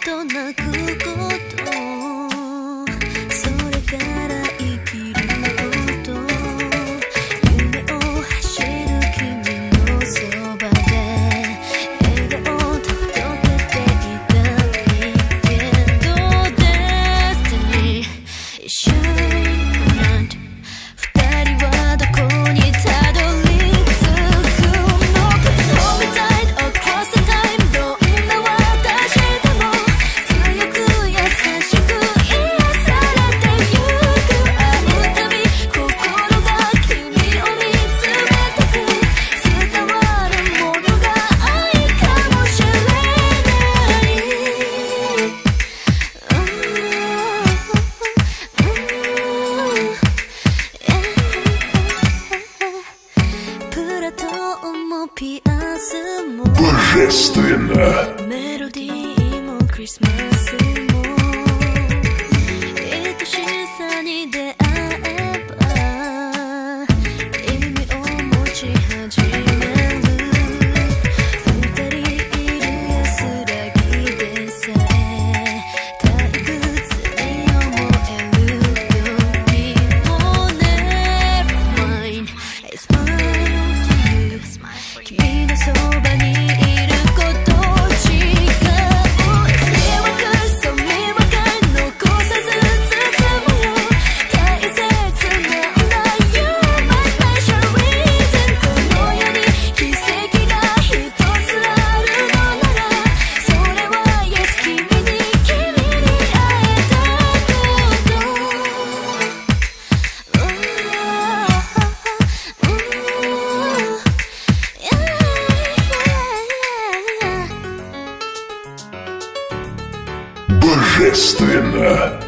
と泣くことそれから生きること夢を走る君のそばで笑顔を届けていたいけど Destiny Shine二人はどこにたどり着くの Hold me tight across the time どんな私でも強く優しく癒されてゆく会うたび心が君を見つめてく伝わるものが愛かもしれないプラトンもピアスも Божественно! メロディーもクリスマスも愛しさに出会えば意味を持ち始める二人いる安らぎでさえ退屈に思えるよりも Never mind It's mine to you 君のそばにいること違う Miracle so miracle 残さず包むよ大切なんだ You're my special reason この世に奇跡が一つあるのならそれは Yes 君に会えたこと Божественно!